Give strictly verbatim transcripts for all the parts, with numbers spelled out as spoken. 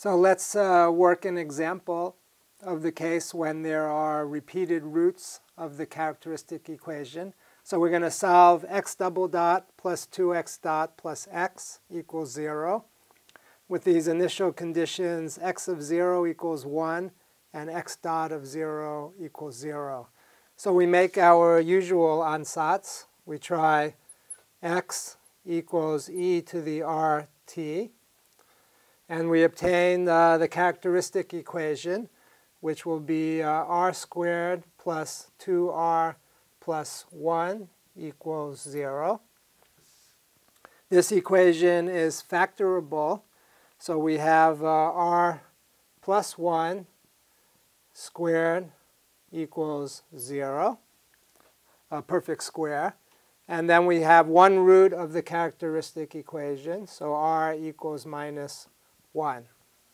So let's uh, work an example of the case when there are repeated roots of the characteristic equation. So we're going to solve x double dot plus two x dot plus x equals zero. With these initial conditions, x of zero equals one and x dot of zero equals zero. So we make our usual ansatz. We try x equals e to the rt. And we obtain uh, the characteristic equation, which will be uh, r squared plus two r plus one equals zero. This equation is factorable. So we have uh, r plus one squared equals zero, a perfect square. And then we have one root of the characteristic equation, so r equals minus one.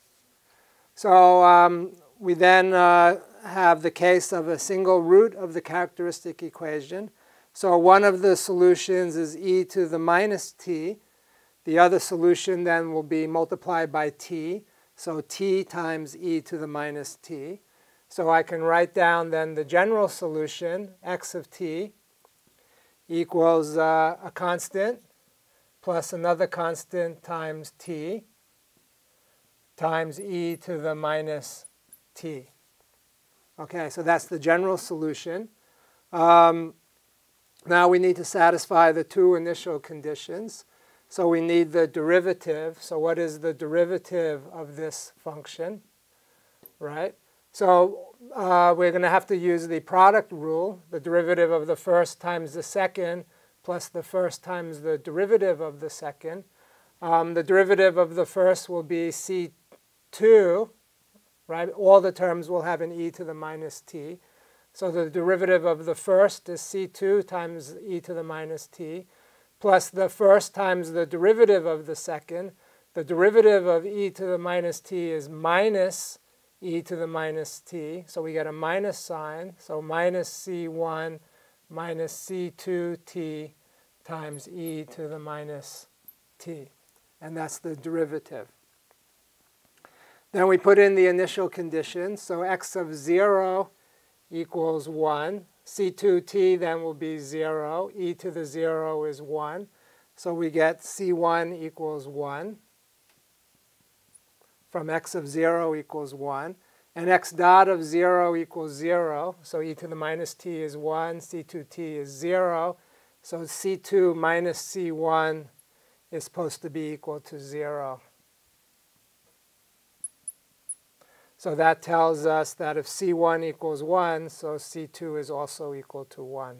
So um, we then uh, have the case of a single root of the characteristic equation. So one of the solutions is e to the minus t. The other solution then will be multiplied by t, so t times e to the minus t. So I can write down then the general solution, x of t, equals uh, a constant plus another constant times t times e to the minus t. Okay, so that's the general solution. Um, now we need to satisfy the two initial conditions. So we need the derivative. So what is the derivative of this function, right? So uh, we're going to have to use the product rule, the derivative of the first times the second plus the first times the derivative of the second. Um, the derivative of the first will be c two, right? All the terms will have an e to the minus t. So the derivative of the first is c two times e to the minus t, plus the first times the derivative of the second. The derivative of e to the minus t is minus e to the minus t. So we get a minus sign. So minus c one minus c two t times e to the minus t. And that's the derivative. Then we put in the initial conditions. So x of zero equals one. c two t then will be zero. E to the zero is one. So we get c one equals one from x of zero equals one. And x dot of zero equals zero. So e to the minus t is one. c two t is zero. So c two minus c one is supposed to be equal to zero. So that tells us that if c one equals one, so c two is also equal to one.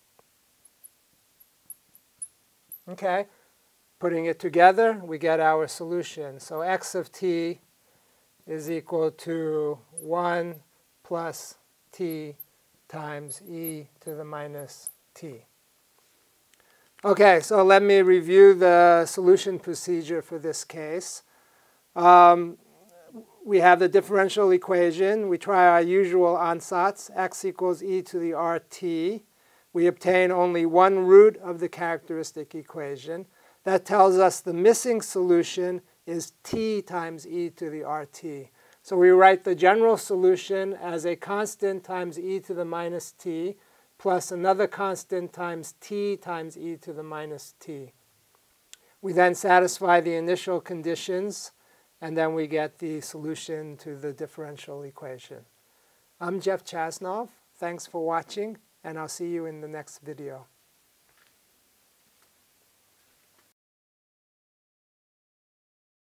Okay, putting it together, we get our solution. So x of t is equal to one plus t times e to the minus t. Okay, so let me review the solution procedure for this case. Um, We have the differential equation. We try our usual ansatz, x equals e to the rt. We obtain only one root of the characteristic equation. That tells us the missing solution is t times e to the rt. So we write the general solution as a constant times e to the minus t plus another constant times t times e to the minus t. We then satisfy the initial conditions, and then we get the solution to the differential equation. I'm Jeff Chasnov. Thanks for watching, and I'll see you in the next video.